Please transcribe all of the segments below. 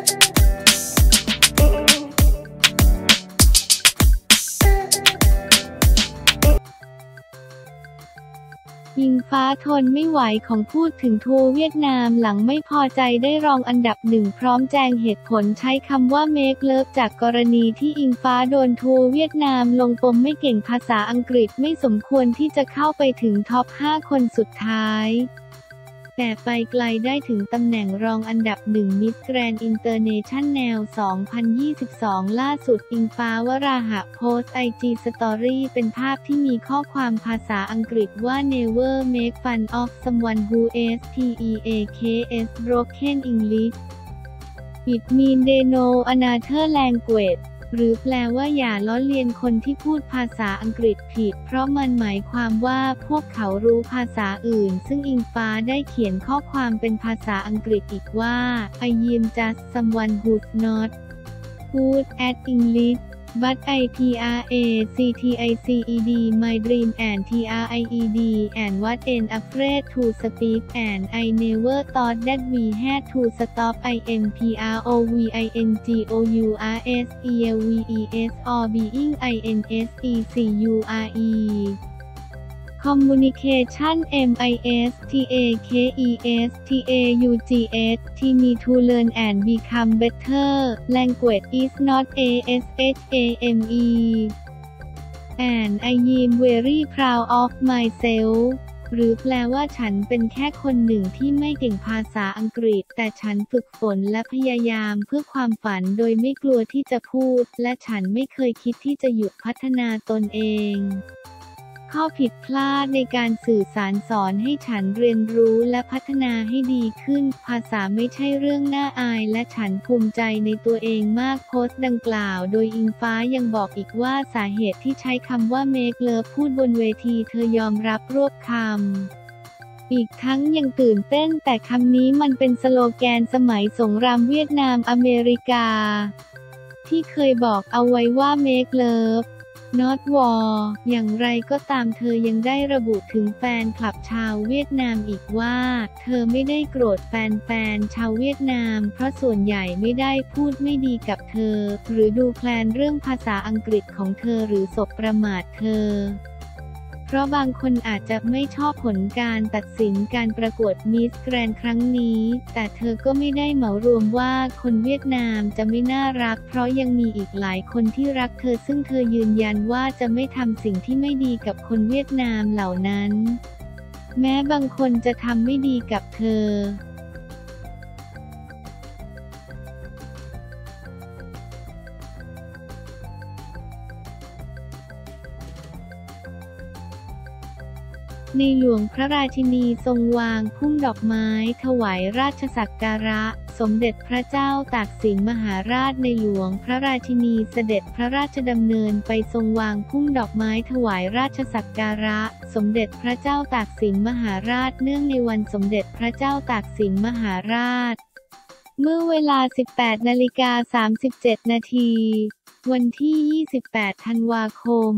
อิงฟ้าทนไม่ไหวของพูดถึงทัวร์เวียดนามหลังไม่พอใจได้รองอันดับ1พร้อมแจงเหตุผลใช้คำว่า make love จากกรณีที่อิงฟ้าโดนทัวร์เวียดนามลงปมไม่เก่งภาษาอังกฤษไม่สมควรที่จะเข้าไปถึงท็อป 5 คนสุดท้ายแต่ไปไกลได้ถึงตำแหน่งรองอันดับ1 Miss Grand International 2022 ล่าสุดอิงฟ้าวราหะโพสต์ IG Story เป็นภาพที่มีข้อความภาษาอังกฤษว่า Never make fun of someone who speaks broken English It means they know another language หรือแปลว่าอย่าล้อเลียนคนที่พูดภาษาอังกฤษผิดเพราะมันหมายความว่าพวกเขารู้ภาษาอื่นซึ่งอิงฟ้าได้เขียนข้อความเป็นภาษาอังกฤษอีกว่า I am just someone who's not good at English but I practiced my dream and tried and wasn't afraid to speak and I never thought that we had to stop improvingcourses or being insecure Communication MISTAKESTAUGS me to learn and become better language is not ASHAME and I am very proud of myself หรือแปลว่าฉันเป็นแค่คนหนึ่งที่ไม่เก่งภาษาอังกฤษแต่ฉันฝึกฝนและพยายามเพื่อความฝันโดยไม่กลัวที่จะพูดและฉันไม่เคยคิดที่จะหยุดพัฒนาตนเองข้อผิดพลาดในการสื่อสารสอนให้ฉันเรียนรู้และพัฒนาให้ดีขึ้นภาษาไม่ใช่เรื่องน่าอายและฉันภูมิใจในตัวเองมากโพสต์ดังกล่าวโดยอิงฟ้ายังบอกอีกว่าสาเหตุที่ใช้คำว่า make love พูดบนเวทีเธอยอมรับรวบคำอีกทั้งยังตื่นเต้นแต่คำนี้มันเป็นสโลแกนสมัยสงครามเวียดนามอเมริกาที่เคยบอกเอาไว้ว่า make love not war อย่างไรก็ตามเธอยังได้ระบุถึงแฟนคลับชาวเวียดนามอีกว่าเธอไม่ได้โกรธแฟนชาวเวียดนามเพราะส่วนใหญ่ไม่ได้พูดไม่ดีกับเธอหรือดูแคลนเรื่องภาษาอังกฤษของเธอหรือสบประมาทเธอเพราะบางคนอาจจะไม่ชอบผลการตัดสินการประกวดมิสแกรนด์ครั้งนี้แต่เธอก็ไม่ได้เหมารวมว่าคนเวียดนามจะไม่น่ารักเพราะยังมีอีกหลายคนที่รักเธอซึ่งเธอยืนยันว่าจะไม่ทำสิ่งที่ไม่ดีกับคนเวียดนามเหล่านั้นแม้บางคนจะทำไม่ดีกับเธอในหลวงพระราชินีทรงวางพุ่มดอกไม้ถวายราชสักการะสมเด็จพระเจ้าตากสินมหาราชในหลวงพระราชินีเสด็จพระราชดำเนินไปทรงวางพุ่มดอกไม้ถวายราชสักการะสมเด็จพระเจ้าตากสินมหาราชเนื่องในวันสมเด็จพระเจ้าตากสินมหาราชเมื่อเวลา 18:37 นาทีวันที่ 28 ธันวาคม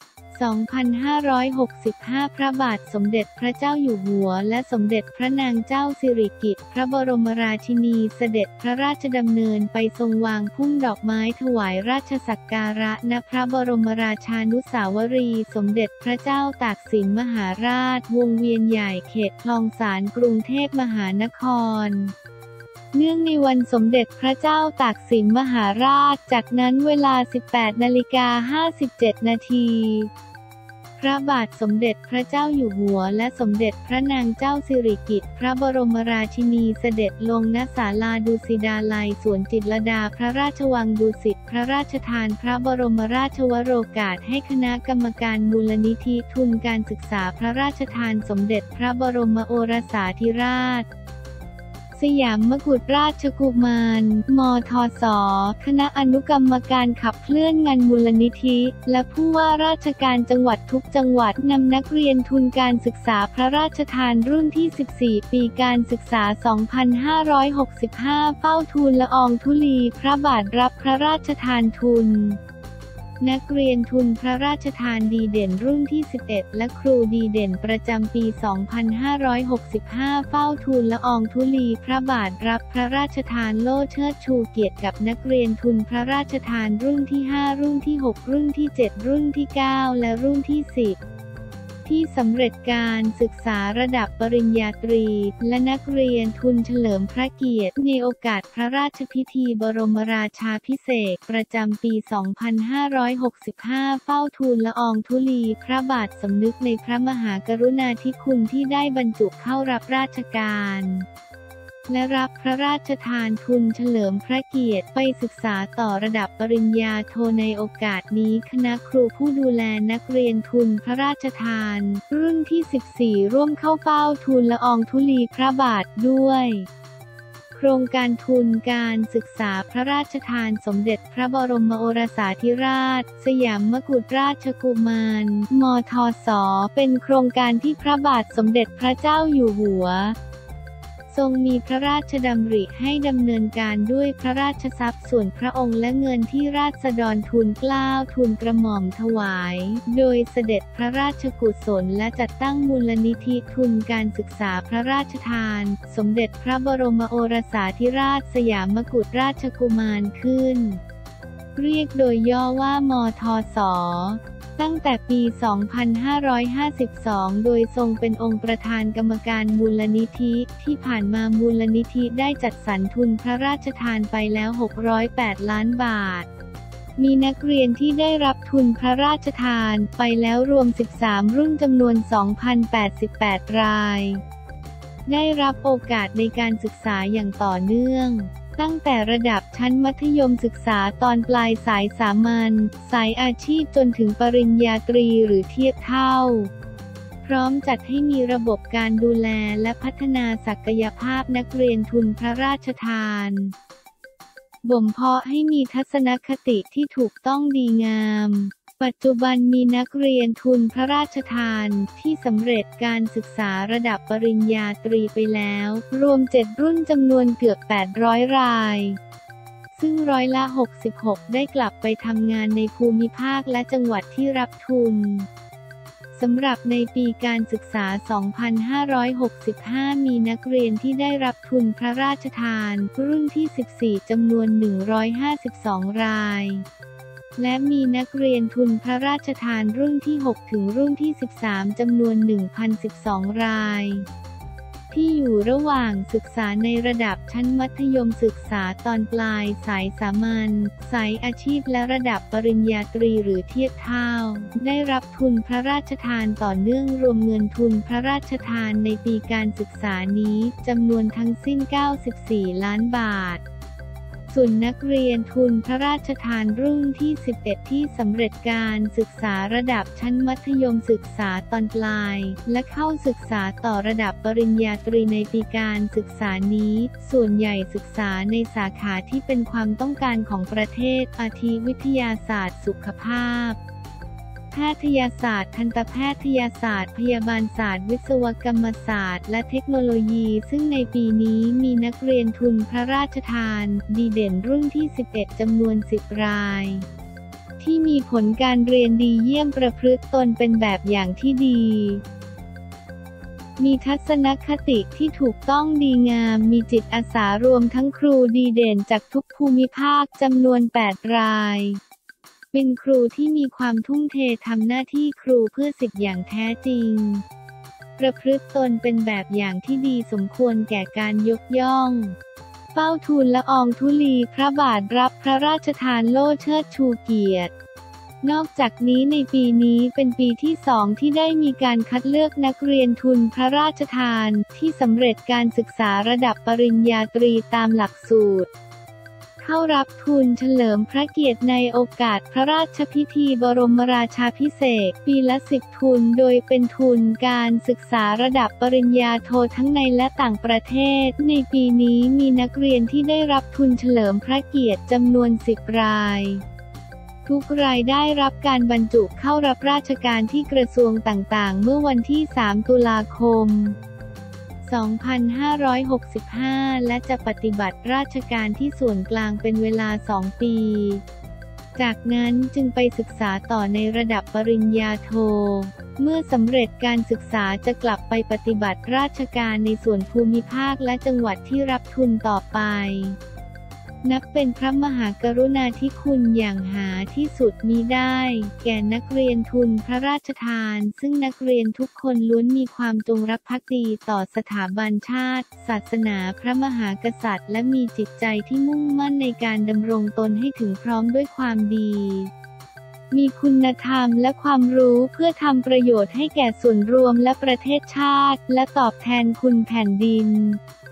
2565 พระบาทสมเด็จพระเจ้าอยู่หัวและสมเด็จพระนางเจ้าสิริกิติ์พระบรมราชินีเสด็จพระราชดำเนินไปทรงวางพุ่มดอกไม้ถวายราชสักการะณพระบรมราชานุสาวรีย์สมเด็จพระเจ้าตากสินมหาราชวงเวียนใหญ่เขตคลองสานกรุงเทพมหานครเนื่องในวันสมเด็จพระเจ้าตากสินมหาราชจากนั้นเวลา 18:57 นาทีพระบาทสมเด็จพระเจ้าอยู่หัวและสมเด็จพระนางเจ้าสิริกิติ์พระบรมราชินีเสด็จลงณศาลาดุสิตาลัยสวนจิตรลดาพระราชวังดุสิตพระราชทานพระบรมราชวโรกาสให้คณะกรรมการมูลนิธิทุนการศึกษาพระราชทานสมเด็จพระบรมโอรสาธิราชสยามกุฎราชกุมารมทส.คณะอนุกรรมการขับเคลื่อนงานมูลนิธิและผู้ว่าราชการจังหวัดทุกจังหวัดนำนักเรียนทุนการศึกษาพระราชทานรุ่นที่ 14 ปีการศึกษา 2565 เฝ้าทูลละอองธุลีพระบาทรับพระราชทานทุนนักเรียนทุนพระราชทานดีเด่นรุ่นที่ 11 และครูดีเด่นประจำปี 2565 เฝ้าทูลละอองธุลีพระบาทรับพระราชทานโล่เชิดชูเกียรติกับนักเรียนทุนพระราชทานรุ่นที่ 5 รุ่นที่ 6 รุ่นที่ 7 รุ่นที่ 9 และรุ่นที่ 10ที่สำเร็จการศึกษาระดับปริญญาตรีและนักเรียนทุนเฉลิมพระเกียรติในโอกาสพระราชพิธีบรมราชาภิเษกประจำปี 2565 เฝ้าทูลละอองธุลีพระบาทสำนึกในพระมหากรุณาธิคุณที่ได้บรรจุเข้ารับราชการและรับพระราชทานทุนเฉลิมพระเกียรติไปศึกษาต่อระดับปริญญาโทในโอกาสนี้คณะครูผู้ดูแลนักเรียนทุนพระราชทานรุ่นที่ 14 ร่วมเข้าเฝ้าทูลละอองธุลีพระบาทด้วยโครงการทุนการศึกษาพระราชทานสมเด็จพระบรมโอรสาธิราชสยามกุฎราชกุมารมทส.เป็นโครงการที่พระบาทสมเด็จพระเจ้าอยู่หัวทรงมีพระราชดำริให้ดำเนินการด้วยพระราชทรัพย์ส่วนพระองค์และเงินที่ราษฎรทูลเกล้าทูลกระหม่อมถวายโดยเสด็จพระราชกุศลและจัดตั้งมูลนิธิทุนการศึกษาพระราชทานสมเด็จพระบรมโอรสาธิราชสยามกุฎราชกุมารขึ้นเรียกโดยย่อว่ามทส.ตั้งแต่ปี 2552 โดยทรงเป็นองค์ประธานกรรมการมูลนิธิที่ผ่านมามูลนิธิได้จัดสรรทุนพระราชทานไปแล้ว 608 ล้านบาทมีนักเรียนที่ได้รับทุนพระราชทานไปแล้วรวม 13 รุ่นจำนวน 2,088 รายได้รับโอกาสในการศึกษาอย่างต่อเนื่องตั้งแต่ระดับชั้นมัธยมศึกษาตอนปลายสายสามัญสายอาชีพจนถึงปริญญาตรีหรือเทียบเท่าพร้อมจัดให้มีระบบการดูแลและพัฒนาศักยภาพนักเรียนทุนพระราชทานบ่มเพาะให้มีทัศนคติที่ถูกต้องดีงามปัจจุบันมีนักเรียนทุนพระราชทานที่สำเร็จการศึกษาระดับปริญญาตรีไปแล้วรวม7รุ่นจำนวนเกือบ800รายซึ่งร้อยละ66ได้กลับไปทำงานในภูมิภาคและจังหวัดที่รับทุนสำหรับในปีการศึกษา 2565 มีนักเรียนที่ได้รับทุนพระราชทานรุ่นที่ 14 จำนวน 152 รายและมีนักเรียนทุนพระราชทานรุ่นที่ 6 ถึงรุ่นที่ 13 จำนวน 1,012 รายที่อยู่ระหว่างศึกษาในระดับชั้นมัธยมศึกษาตอนปลายสายสามัญสายอาชีพและระดับปริญญาตรีหรือเทียบเท่าได้รับทุนพระราชทานต่อเนื่องรวมเงินทุนพระราชทานในปีการศึกษานี้จำนวนทั้งสิ้น 94 ล้านบาทส่วนนักเรียนทุนพระราชทานรุ่นที่ 11 ที่สำเร็จการศึกษาระดับชั้นมัธยมศึกษาตอนปลายและเข้าศึกษาต่อระดับปริญญาตรีในปีการศึกษานี้ส่วนใหญ่ศึกษาในสาขาที่เป็นความต้องการของประเทศอาทิวิทยาศาสตร์สุขภาพแพทยศาสตร์ทันตแพทยศาสตร์พยาบาลศาสตร์วิศวกรรมศาสตร์และเทคโนโลยีซึ่งในปีนี้มีนักเรียนทุนพระราชทานดีเด่นรุ่นที่ 11 จำนวน 10 รายที่มีผลการเรียนดีเยี่ยมประพฤติตนเป็นแบบอย่างที่ดีมีทัศนคติที่ถูกต้องดีงามมีจิตอาสารวมทั้งครูดีเด่นจากทุกภูมิภาคจำนวน 8 รายเป็นครูที่มีความทุ่มเททำหน้าที่ครูเพื่อศิษย์อย่างแท้จริงประพฤติตนเป็นแบบอย่างที่ดีสมควรแก่การยกย่องเฝ้าทูลละอองธุลีพระบาทรับพระราชทานโล่เชิดชูเกียรตินอกจากนี้ในปีนี้เป็นปีที่ 2ที่ได้มีการคัดเลือกนักเรียนทุนพระราชทานที่สำเร็จการศึกษาระดับปริญญาตรีตามหลักสูตรเข้ารับทุนเฉลิมพระเกียรติในโอกาสพระราชพิธีบรมราชาภิเษกปีละ 10 ทุนโดยเป็นทุนการศึกษาระดับปริญญาโททั้งในและต่างประเทศในปีนี้มีนักเรียนที่ได้รับทุนเฉลิมพระเกียรติจำนวน 10 รายทุกรายได้รับการบรรจุเข้ารับราชการที่กระทรวงต่างๆเมื่อวันที่ 3 ตุลาคม2565 และจะปฏิบัติราชการที่ส่วนกลางเป็นเวลา 2 ปีจากนั้นจึงไปศึกษาต่อในระดับปริญญาโท เมื่อสำเร็จการศึกษาจะกลับไปปฏิบัติราชการในส่วนภูมิภาคและจังหวัดที่รับทุนต่อไปนับเป็นพระมหากรุณาธิคุณอย่างหาที่สุดมิได้ แก่นักเรียนทุนพระราชทานซึ่งนักเรียนทุกคนล้วนมีความจงรักภักดีต่อสถาบันชาติ ศาสนาพระมหากษัตริย์และมีจิตใจที่มุ่งมั่นในการดำรงตนให้ถึงพร้อมด้วยความดี มีคุณธรรมและความรู้เพื่อทำประโยชน์ให้แก่ส่วนรวมและประเทศชาติและตอบแทนคุณแผ่นดิน